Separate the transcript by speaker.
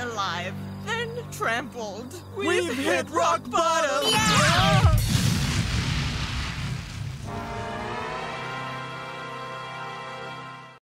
Speaker 1: alive, then trampled.
Speaker 2: We've hit rock bottom!
Speaker 1: Yeah!